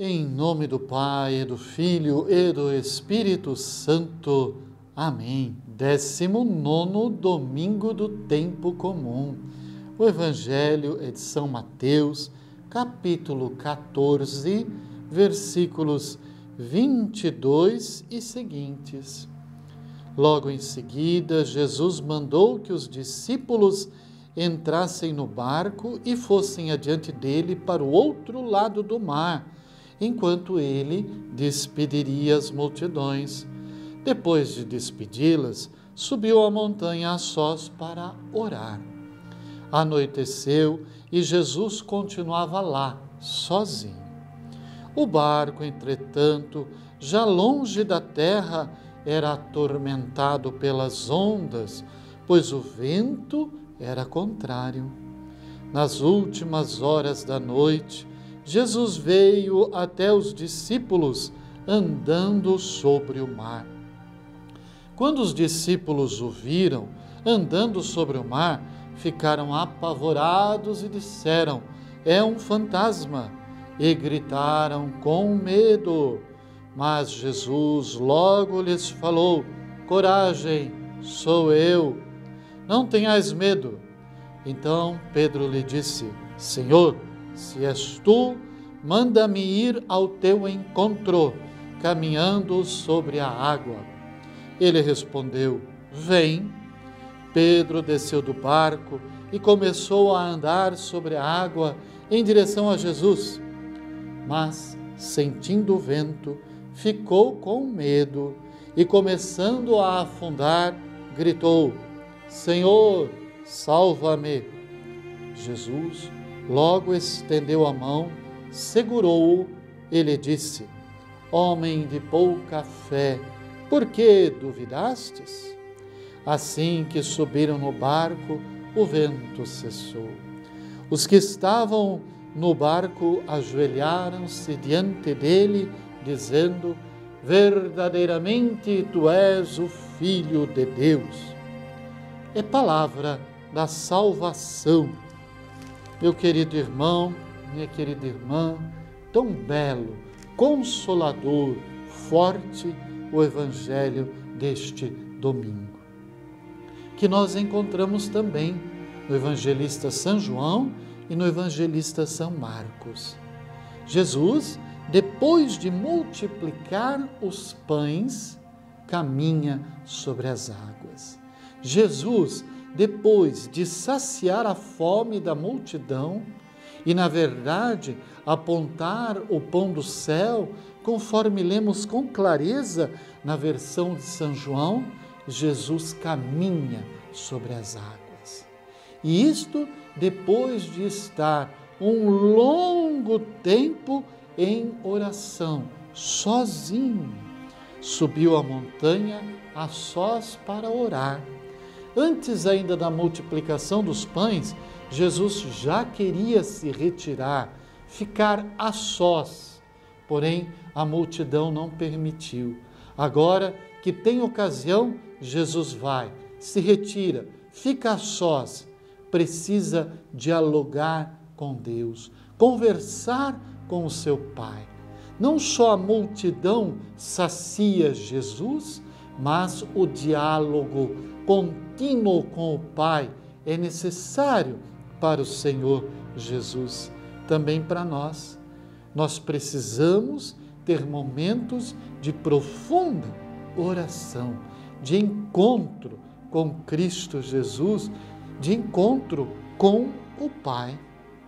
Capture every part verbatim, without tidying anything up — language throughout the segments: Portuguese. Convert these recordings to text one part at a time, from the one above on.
Em nome do Pai, do Filho e do Espírito Santo. Amém. Décimo nono domingo do tempo comum. O Evangelho é de São Mateus, capítulo quatorze, versículos vinte e dois e seguintes. Logo em seguida, Jesus mandou que os discípulos entrassem no barco e fossem adiante dele para o outro lado do mar, enquanto ele despediria as multidões. Depois de despedi-las, subiu a montanha a sós para orar. Anoiteceu e Jesus continuava lá, sozinho. O barco, entretanto, já longe da terra, era atormentado pelas ondas, pois o vento era contrário. Nas últimas horas da noite, Jesus veio até os discípulos andando sobre o mar. Quando os discípulos o viram andando sobre o mar, ficaram apavorados e disseram: "É um fantasma!" e gritaram com medo. Mas Jesus logo lhes falou: "Coragem, sou eu, não tenhais medo." Então Pedro lhe disse: "Senhor, se és tu, manda-me ir ao teu encontro, caminhando sobre a água." Ele respondeu: "Vem." Pedro desceu do barco e começou a andar sobre a água em direção a Jesus. Mas, sentindo o vento, ficou com medo e, começando a afundar, gritou: "Senhor, salva-me!" Jesus logo estendeu a mão, segurou-o e lhe disse: "Homem de pouca fé, por que duvidastes?" Assim que subiram no barco, o vento cessou. Os que estavam no barco ajoelharam-se diante dele, dizendo: "Verdadeiramente tu és o Filho de Deus." É palavra da salvação. Meu querido irmão, minha querida irmã, tão belo, consolador, forte o Evangelho deste domingo, que nós encontramos também no evangelista São João e no evangelista São Marcos. Jesus, depois de multiplicar os pães, caminha sobre as águas. Jesus, depois de saciar a fome da multidão e, na verdade, apontar o pão do céu, conforme lemos com clareza na versão de São João, Jesus caminha sobre as águas. E isto depois de estar um longo tempo em oração, sozinho. Subiu a montanha a sós para orar. Antes ainda da multiplicação dos pães, Jesus já queria se retirar, ficar a sós. Porém, a multidão não permitiu. Agora que tem ocasião, Jesus vai, se retira, fica a sós, precisa dialogar com Deus, conversar com o seu Pai. Não só a multidão sacia Jesus, mas o diálogo contínuo com o Pai é necessário para o Senhor Jesus, também para nós. Nós precisamos ter momentos de profunda oração, de encontro com Cristo Jesus, de encontro com o Pai.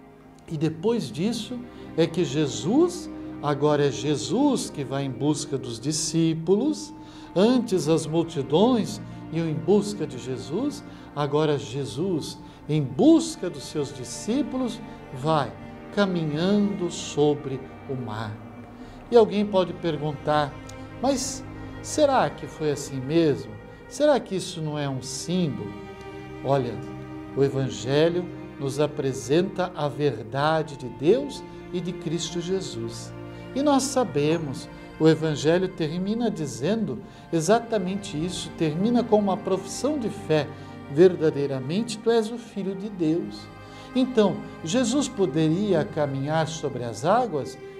E depois disso é que Jesus, agora é Jesus que vai em busca dos discípulos, antes as multidões iam em busca de Jesus, agora Jesus, em busca dos seus discípulos, vai caminhando sobre o mar. E alguém pode perguntar: mas será que foi assim mesmo? Será que isso não é um símbolo? Olha, o Evangelho nos apresenta a verdade de Deus e de Cristo Jesus. E nós sabemos, o Evangelho termina dizendo exatamente isso, termina com uma profissão de fé: verdadeiramente tu és o Filho de Deus. Então, Jesus poderia caminhar sobre as águas?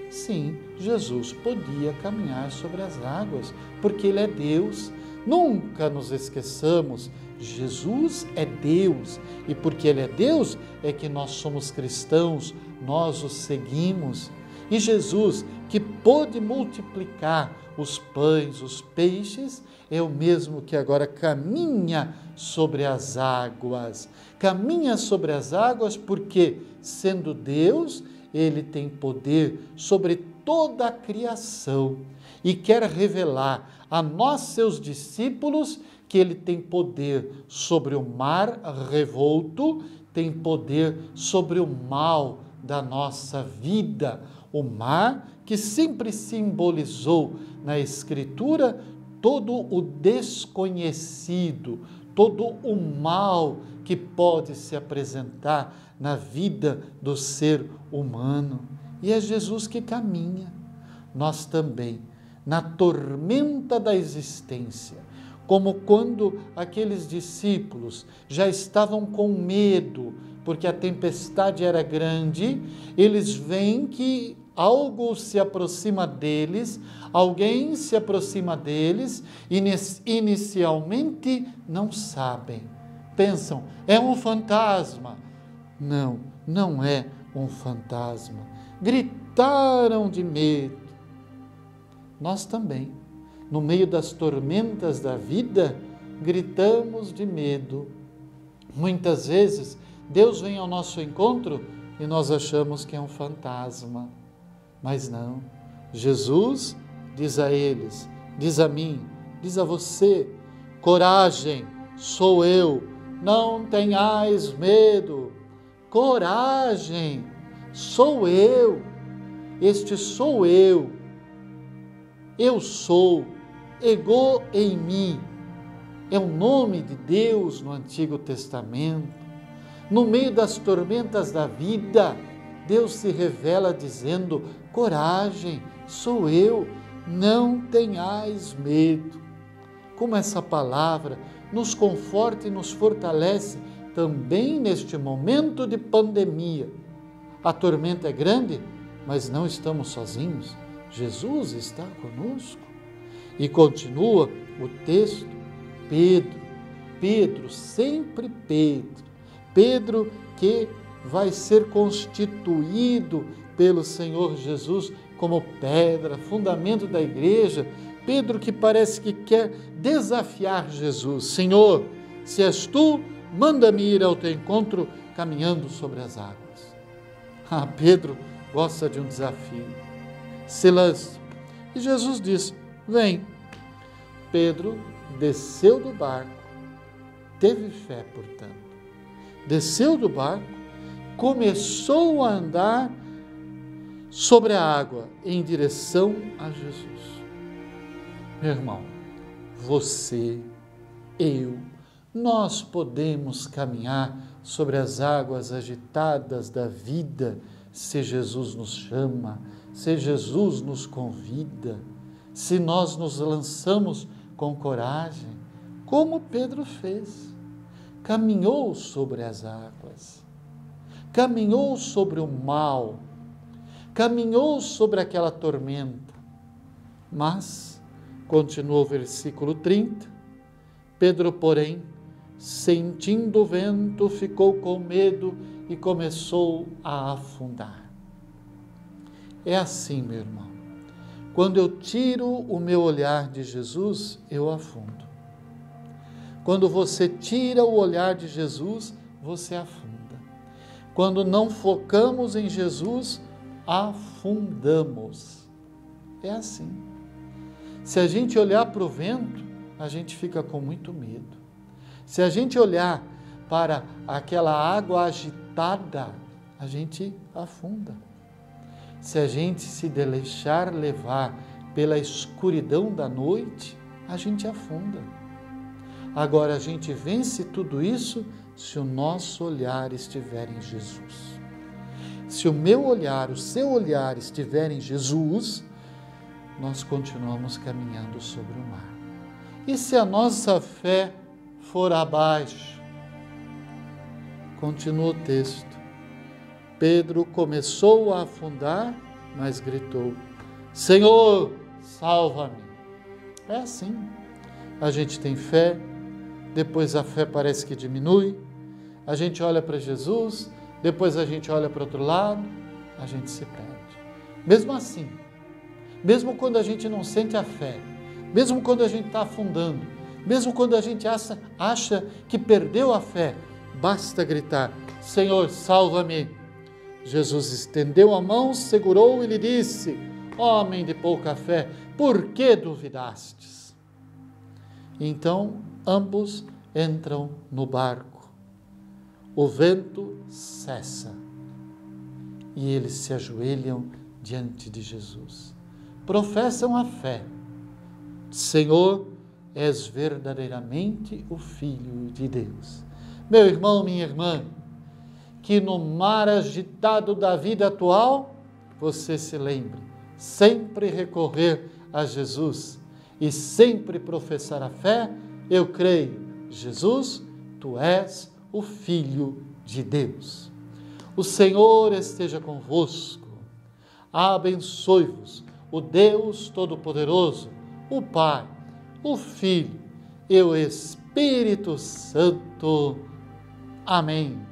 Sim, Jesus podia caminhar sobre as águas, porque Ele é Deus. Nunca nos esqueçamos, Jesus é Deus, e porque Ele é Deus é que nós somos cristãos, nós o seguimos. E Jesus, que pôde multiplicar os pães, os peixes, é o mesmo que agora caminha sobre as águas. Caminha sobre as águas porque, sendo Deus, Ele tem poder sobre toda a criação e quer revelar a nós, seus discípulos, que Ele tem poder sobre o mar revolto, tem poder sobre o mal da nossa vida. O mar que sempre simbolizou na Escritura todo o desconhecido, todo o mal que pode se apresentar na vida do ser humano. E é Jesus que caminha. Nós também, na tormenta da existência, como quando aqueles discípulos já estavam com medo, porque a tempestade era grande, eles veem que algo se aproxima deles, alguém se aproxima deles, e inicialmente não sabem. Pensam, é um fantasma. Não, não é um fantasma. Gritaram de medo. Nós também, no meio das tormentas da vida, gritamos de medo. Muitas vezes, Deus vem ao nosso encontro e nós achamos que é um fantasma. Mas não. Jesus diz a eles, diz a mim, diz a você: coragem, sou eu, não tenhais medo. Coragem, sou eu, este sou eu. Eu sou, ego em mim, é o nome de Deus no Antigo Testamento. No meio das tormentas da vida, Deus se revela dizendo: coragem, sou eu, não tenhais medo. Como essa palavra nos conforta e nos fortalece também neste momento de pandemia. A tormenta é grande, mas não estamos sozinhos. Jesus está conosco. E continua o texto, Pedro, Pedro, sempre Pedro, Pedro que vai ser constituído pelo Senhor Jesus como pedra, fundamento da igreja. Pedro que parece que quer desafiar Jesus. Senhor, se és tu, manda-me ir ao teu encontro caminhando sobre as águas. Ah, Pedro gosta de um desafio. Se lança. E Jesus disse: vem. Pedro desceu do barco, teve fé, portanto. Desceu do barco, começou a andar sobre a água em direção a Jesus. Meu irmão, você, eu, nós podemos caminhar sobre as águas agitadas da vida se Jesus nos chama, se Jesus nos convida, se nós nos lançamos com coragem, como Pedro fez. Caminhou sobre as águas, caminhou sobre o mal, caminhou sobre aquela tormenta. Mas, continua o versículo trinta, Pedro, porém, sentindo o vento, ficou com medo e começou a afundar. É assim, meu irmão. Quando eu tiro o meu olhar de Jesus, eu afundo. Quando você tira o olhar de Jesus, você afunda. Quando não focamos em Jesus, afundamos. É assim. Se a gente olhar para o vento, a gente fica com muito medo. Se a gente olhar para aquela água agitada, a gente afunda. Se a gente se deixar levar pela escuridão da noite, a gente afunda. Agora, a gente vence tudo isso se o nosso olhar estiver em Jesus. Se o meu olhar, o seu olhar estiver em Jesus, nós continuamos caminhando sobre o mar. E se a nossa fé for abaixo? Continua o texto. Pedro começou a afundar, mas gritou: Senhor, salva-me. É assim. A gente tem fé, depois a fé parece que diminui, a gente olha para Jesus, depois a gente olha para o outro lado, a gente se perde. Mesmo assim, mesmo quando a gente não sente a fé, mesmo quando a gente está afundando, mesmo quando a gente acha, acha que perdeu a fé, basta gritar: Senhor, salva-me. Jesus estendeu a mão, segurou e lhe disse: homem de pouca fé, por que duvidastes? Então ambos entram no barco. O vento cessa e eles se ajoelham diante de Jesus. Professam a fé: Senhor, és verdadeiramente o Filho de Deus. Meu irmão, minha irmã, que no mar agitado da vida atual, você se lembre, sempre recorrer a Jesus e sempre professar a fé: eu creio, Jesus, tu és o Filho de Deus. O Senhor esteja convosco, abençoe-vos o Deus Todo-Poderoso, o Pai, o Filho e o Espírito Santo. Amém.